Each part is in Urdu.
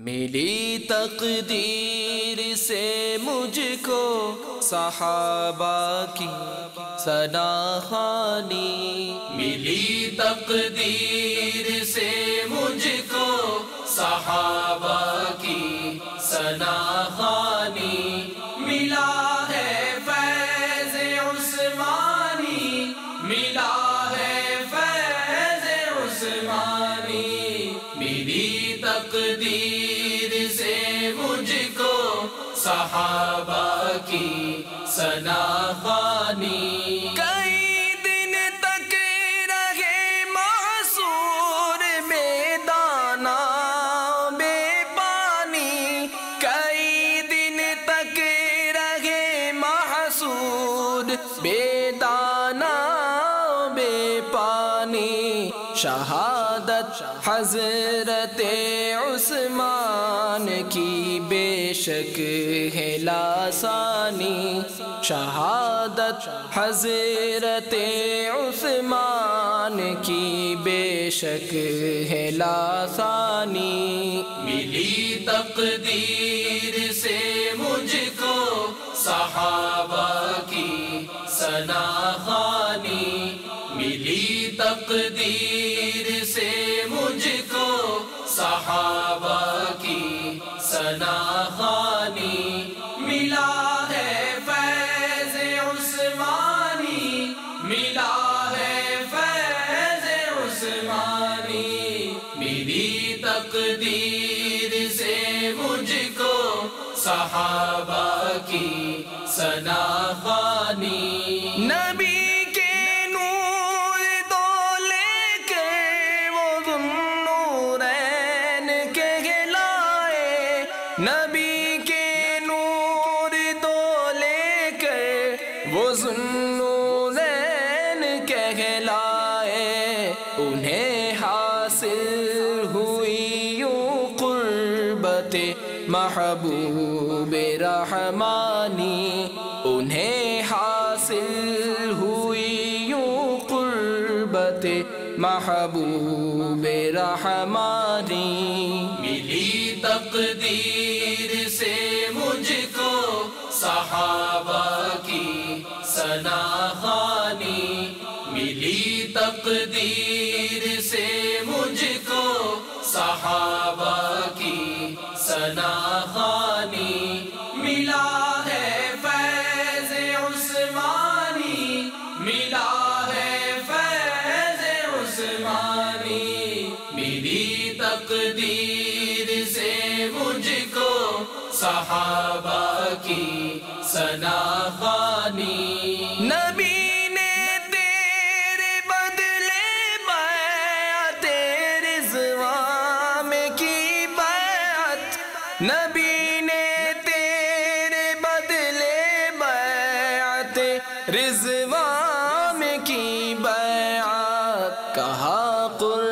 ملی تقدیر سے مجھ کو صحابہ کی ثنا خوانی، ملی تقدیر سے مجھ کو صحابہ کی ثنا خوانی، ملا ہے فیض عثمانی، ملا ہے فیض عثمانی، ملی تقدیر سے مجھ کو صحابہ کی ثنا خوانی۔ کئی دن تک رہے معصور بے دانا بے پانی، کئی دن تک رہے معصور بے دانا بے پانی، شہادت حضرت عثمان کی بے شک ہے لاسانی، شہادت حضرت عثمان کی بے شک ہے لاسانی، ملی تقدیر سے مجھ کو صحابہ کی ثنا خوانی، ملی تقدیر سے مجھ کو صحابہ کی ثنا خوانی، ملا ہے فیض عثمانی، ملا ہے فیض عثمانی، ملی تقدیر سے مجھ کو صحابہ کی ثنا خوانی۔ نبی نبی کے نور دو لے کر وہ ذوالنورین کہلائے، انہیں حاصل ہوئی یوں قربت محبوب رحمانی، انہیں حاصل ہوئی یوں قربت محبوب رحمانی، ملی تقدیر سے مجھ کو صحابہ کی ثنا خوانی، ملی تقدیر سے مجھ کو صحابہ کی ثنا خوانی، ملا ہے فیض عثمانی، ملا ہے فیض عثمانی، ملی تقدیر سے مجھ کو صحابہ کی ثنا خوانی۔ نبی نے تیرے بدلے بیعت رضوان میں کی بیعت، نبی نے تیرے بدلے بیعت رضوان میں کی بیعت، کہا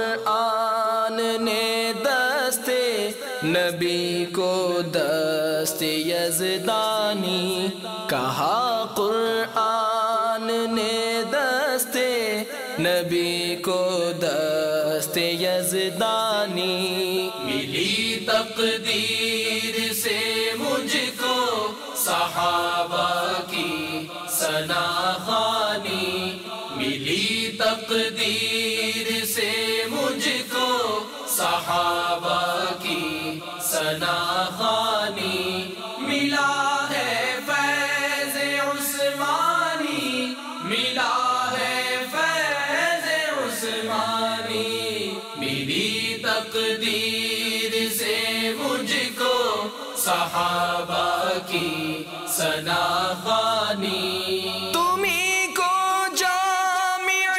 قرآن نے دستے نبی کو دست یزدانی، کہا قرآن نے دستے نبی کو دست یزدانی، ملی تقدیر سے مجھ کو صحابہ کی ثنا خوانی، ملی تقدیر سے مجھ کو صحابہ کی ثنا خوانی، ملا ہے فیض عثمانی، ملا ہے فیض عثمانی، ملی تقدیر سے مجھ کو صحابہ کی ثنا خوانی۔ تمہیں کو جامع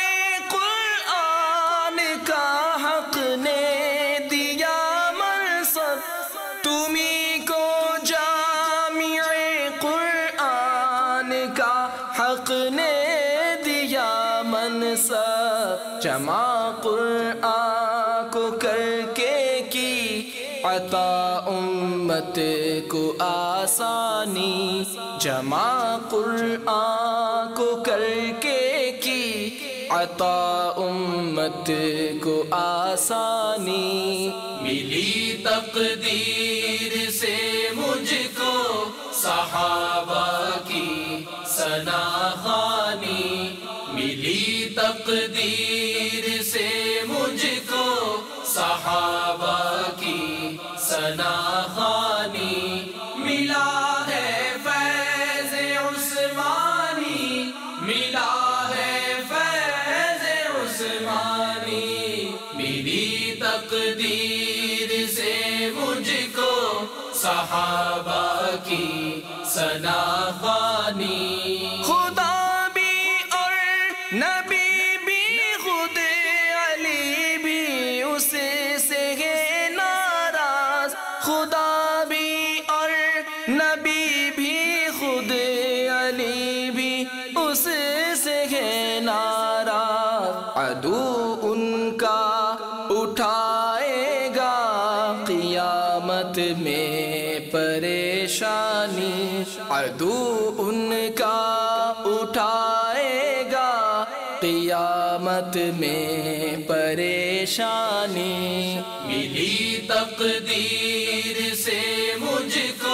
قرآن کا حق نے دیا منصب، تمہیں کو جامع قرآن کا حق نے دیا منصب، جمع قرآن کو کر کے کی عطا امت کو آسانی، جمع قرآن کو کر کے کی عطا امت کو آسانی، ملی تقدیر سے مجھ کو صحابہ کی ثنا خوانی، ملی تقدیر سے مجھ کو صحابہ کی ثنا خوانی، ملا ہے فیض عثمانی، ملا ہے فیض عثمانی، میری تقدیر سے مجھ کو صحابہ کی ثنا خوانی۔ خدا بھی اور نبی بھی، خود علی بھی اس سے ہے ناراض، خدا بھی اور نبی بھی، خود علی بھی اس سے ہے ناراض، عدو ان کا اٹھائے گا قیامت میں پریشانی، عدو ان کا اٹھائے گا قیامت میں پریشانی، ملی تقدیر سے مجھ کو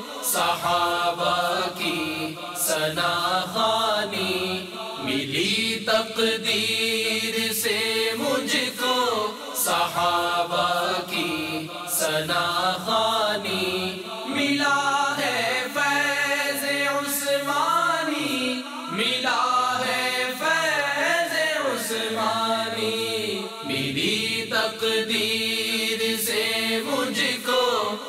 صحابہ کی ثنا خوانی، ملی تقدیر سے مجھ کو صحابہ کی ثنا خوانی، ملا ہے فیض عثمانی، ملا ہے فیض عثمانی، میری تقدیر سے مجھ کو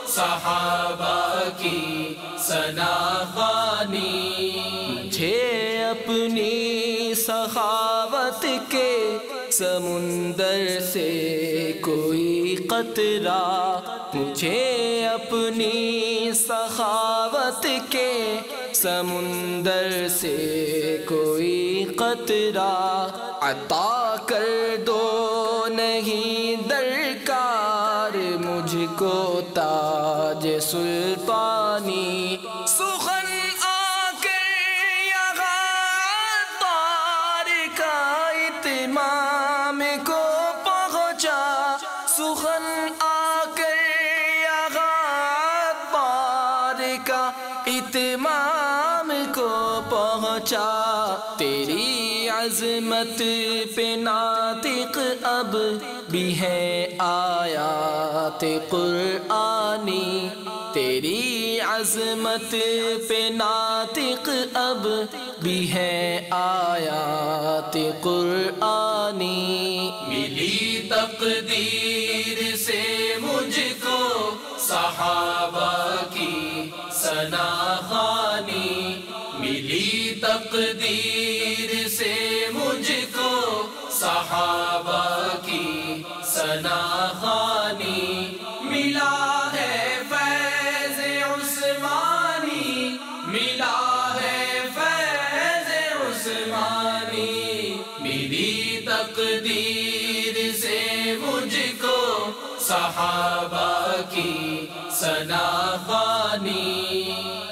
صحابہ کی ثنا خوانی۔ مجھے اپنی سخاوت کے سمندر سے کوئی قطرہ، مجھے اپنی سخاوت کے سمندر سے کوئی قطرہ عطا کر دو، نہیں درکار مجھ کو تاج سلطانی، سخن آ کر یہاں تار کا اتمام کو پہنچا، سخن آ کر یہاں تار کا اتمام کو پہنچا، تیری عظمت پہ ناطق اب بھی ہے آیات قرآنی، تیری عظمت پہ ناطق اب بھی ہے آیات قرآنی، ملی تقدیر سے مجھ کو صحابہ کی ثنا خوانی، ملی تقدیر سے مجھ کو صحابہ کی ثنا خوانی، ملا ہے فیض عثمانی، ملا ہے فیض عثمانی، میری تقدیر سے مجھ کو صحابہ کی ثنا خوانی۔